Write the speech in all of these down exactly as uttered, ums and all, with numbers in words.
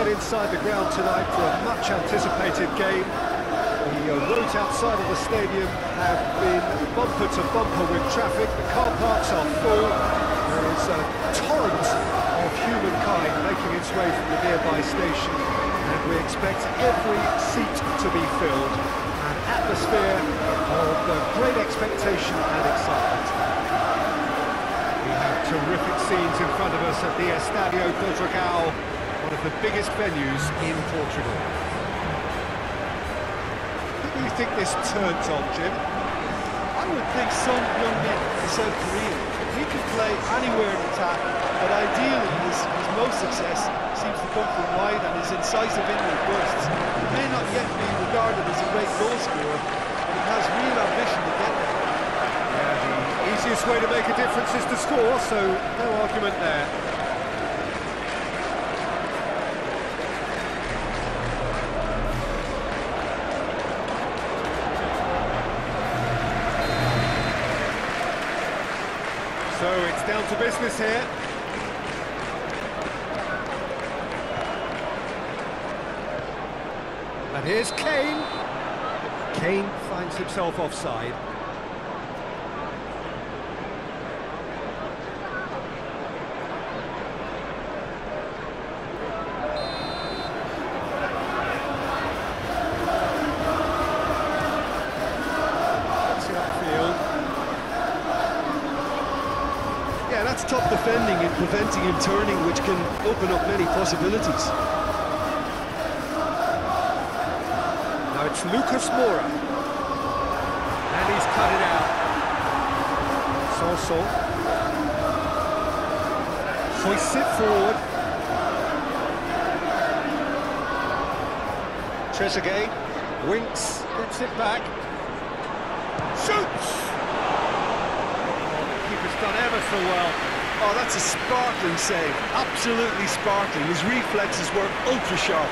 get inside the ground tonight for a much-anticipated game. The uh, roads outside of the stadium have been bumper to bumper with traffic. The car parks are full. There is a torrent of humankind making its way from the nearby station, and we expect every seat to be filled. An atmosphere of uh, great expectation and excitement. We have terrific scenes in front of us at the Estadio do Dragão, one of the biggest venues in Portugal. Who do you think this turns on, Jim? I would think some young men in South Korea. He can play anywhere in attack, but ideally his, his most success seems to come from wide, and his incisive inward bursts. He may not yet be regarded as a great goal scorer, but he has real ambition to get there. Yeah, the easiest way to make a difference is to score, so no argument there. So it's down to business here. And here's Kane. Kane finds himself offside. That's the upfield. Yeah, that's top defending and preventing him turning, which can open up many possibilities. Now it's Lucas Moura. And he's cut it out. Soso. Hoists it forward. Trezeguet. Winks. Gets it back. Shoots! Done ever so well. Oh, that's a sparkling save. Absolutely sparkling. His reflexes were ultra sharp.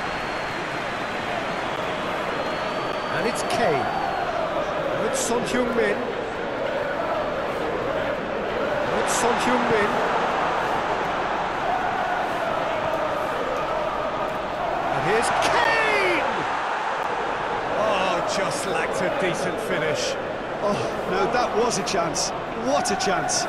And it's Kane. With Son Heung-min. With Son Heung-min. And here's Kane! Oh, just lacked a decent finish. Oh, no, that was a chance. What a chance.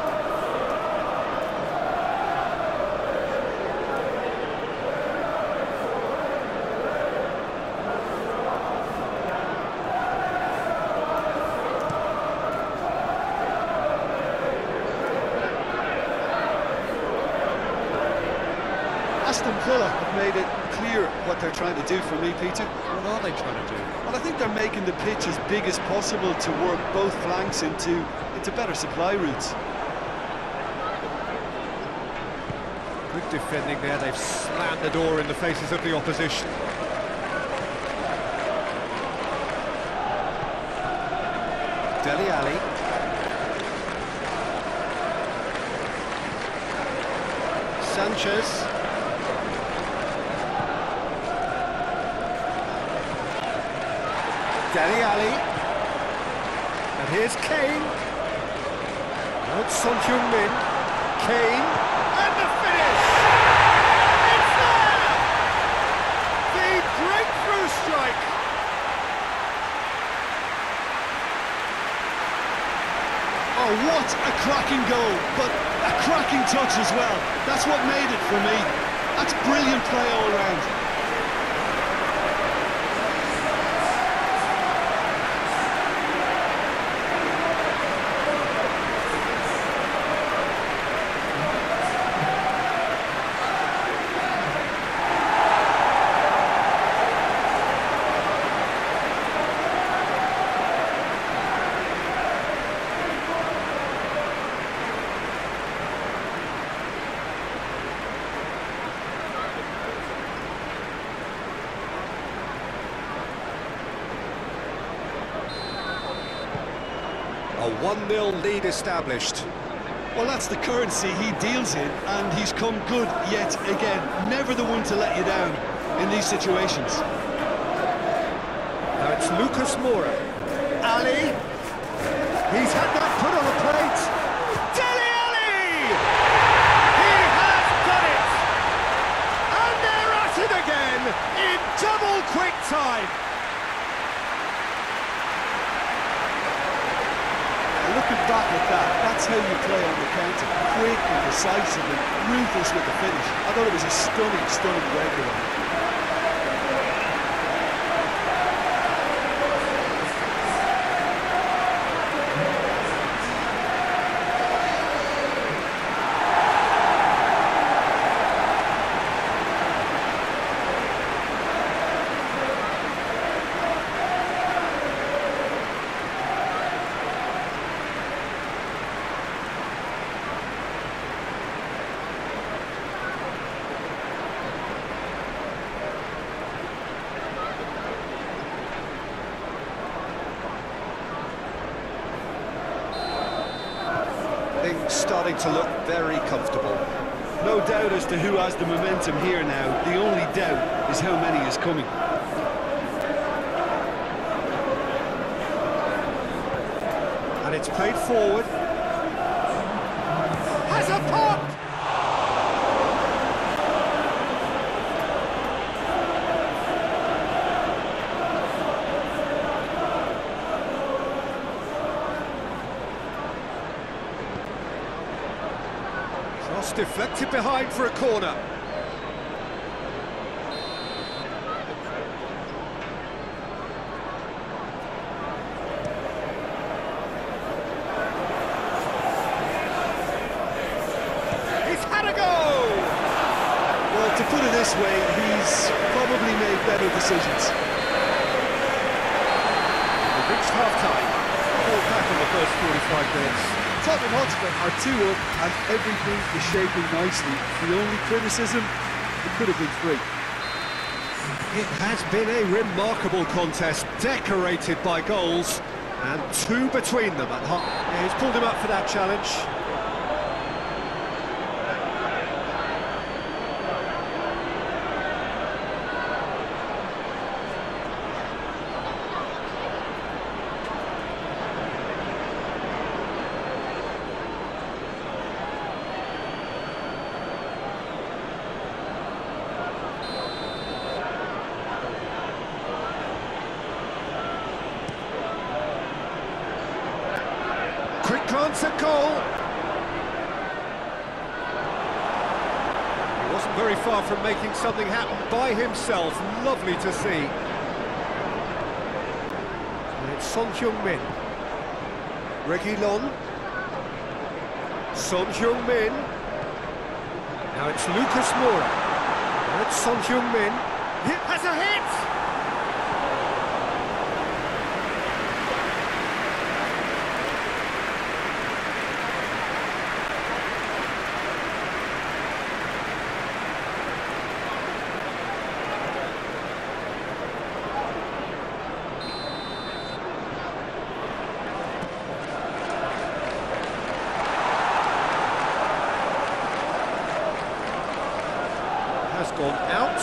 Aston Villa have made it clear what they're trying to do for me, Peter. What are they trying to do? Well, I think they're making the pitch as big as possible to work both flanks into, into better supply routes. Good defending there. They've slammed the door in the faces of the opposition. Dele Alli. Sanchez. Dele Alli. And here's Kane. Now it's Son Heung-min. Kane. And the finish! It's there! The breakthrough strike! Oh, what a cracking goal, but a cracking touch as well. That's what made it for me. That's brilliant play all round. A one nil lead established. Well, that's the currency he deals in, and he's come good yet again. Never the one to let you down in these situations. Now it's Lucas Moura. Ali. He's had that put on a plate. Dele Alli! He has done it! And they're back at that. That's how you play on the counter. Quick and decisive and ruthless with the finish. I thought it was a stunning, stunning breakaway. Things starting to look very comfortable. No doubt as to who has the momentum here now. The only doubt is how many is coming. And it's played forward. Has a pop! Cross deflected behind for a corner. He's had a go! Well, to put it this way, he's probably made better decisions. We've reached half-time. All back in the first forty-five minutes. Tottenham Hotspur are two up and everything is shaping nicely. The only criticism, it could have been three. It has been a remarkable contest, decorated by goals, and two between them at half. Yeah, he's pulled him up for that challenge. Quick glance at goal. He wasn't very far from making something happen by himself. Lovely to see. And it's Son Heung-min. Reguilon. Son Heung-min. Now it's Lucas Moura. Now it's Son Heung-min. He has a hit! Has gone out.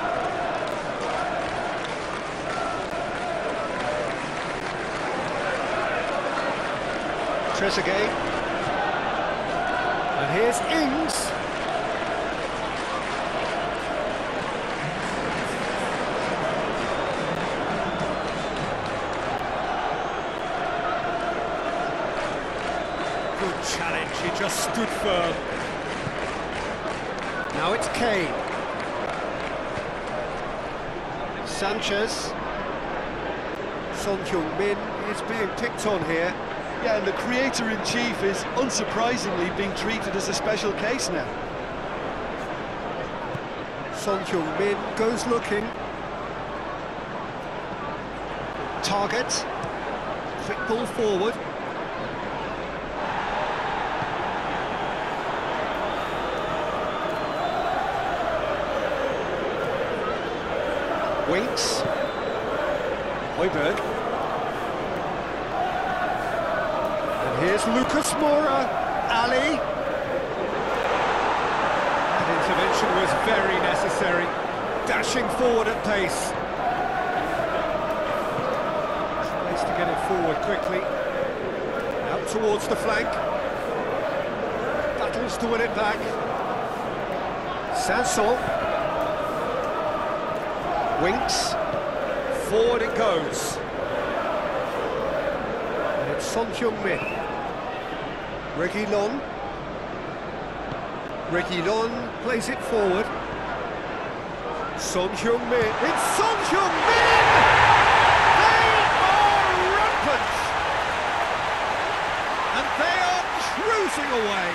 Trezeguet. And here's Ings. Good challenge, he just stood firm. Now it's Kane. Sanchez. Son Heung-min is being picked on here. Yeah, and the creator-in-chief is unsurprisingly being treated as a special case now. Son Heung-min goes looking. Target. Quick ball forward. Winks. Højbjerg. And here's Lucas Moura. Ali. An intervention was very necessary. Dashing forward at pace. Space to get it forward quickly. Out towards the flank. Battles to win it back. Sanson. Winks, forward it goes. And it's Son Heung-min. Reguilon. Reguilon plays it forward. Son Heung-min. It's Son Heung-min! They are rampant! And they are cruising away.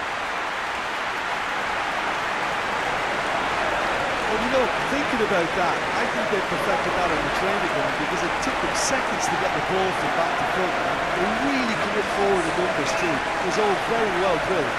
Well, you know, thinking about that, I think they perfected that on the training ground because it took them seconds to get the ball from back to front. They really commit forward in numbers too. It was all very well drilled.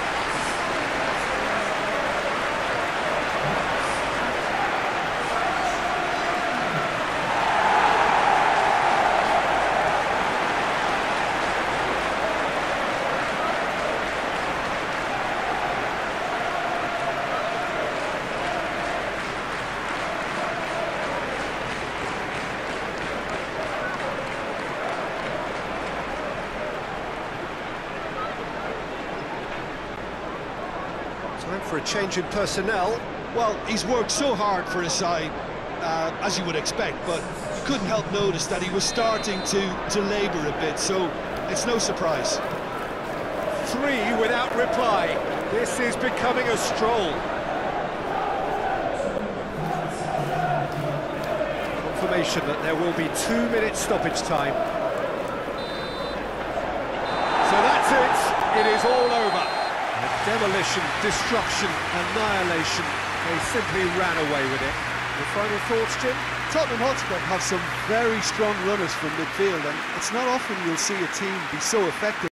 Time for a change in personnel. Well, he's worked so hard for his side, uh, as you would expect, but you couldn't help notice that he was starting to, to labour a bit, so it's no surprise. Three without reply. This is becoming a stroll. Confirmation that there will be two minutes stoppage time. So that's it. It is all over. Demolition, destruction, annihilation. They simply ran away with it. The final thoughts, Jim? Tottenham Hotspur have some very strong runners from midfield, and it's not often you'll see a team be so effective.